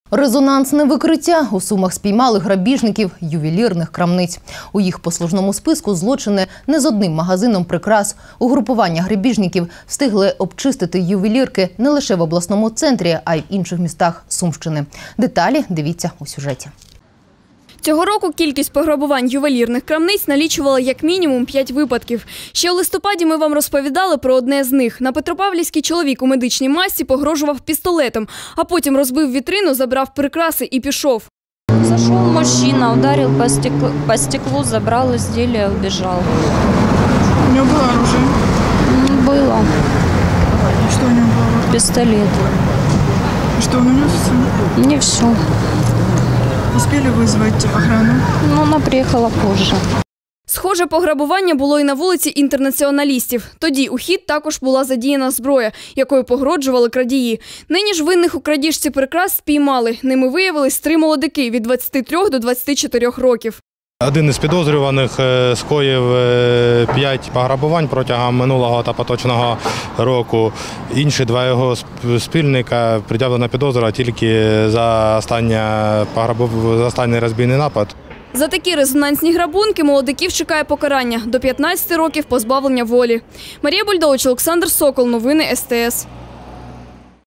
Резонансне викриття. У Сумах спіймали грабіжників ювелірних крамниць. У їх послужному списку злочини не з одним магазином прикрас. Угрупування грабіжників встигли обчистити ювелірки не лише в обласному центрі, а й в інших містах Сумщини. Деталі дивіться у сюжеті. Цього року кількість пограбувань ювелірних крамниць налічувала як мінімум 5 випадків. Ще у листопаді ми вам розповідали про одне з них. На Петропавлівській чоловік у медичній масці погрожував пістолетом, а потім розбив вітрину, забрав прикраси і пішов. Зашел мужчина, ударил по стеклу, забрал изделие, убежал. У него было оружие? Было. И что у него было? Пистолет. И что он унес все? Не все. Успели вызвать охрану? Но она приехала позже. Схоже пограбування було і на вулиці Інтернаціоналістів. Тоді у хід також була задіяна зброя, якою погрожували крадії. Нині ж винних у крадіжці прикрас спіймали. Ними виявились 3 молодики від 23 до 24 років. Один із підозрюваних скоїв 5 пограбувань протягом минулого та поточного року. Інші 2 його спільника пред'явлена підозра тільки за останній розбійний напад. За такі резонансні грабунки молодиків чекає покарання – до 15 років позбавлення волі. Марія Бульдович, Олександр Сокол. Новини СТС.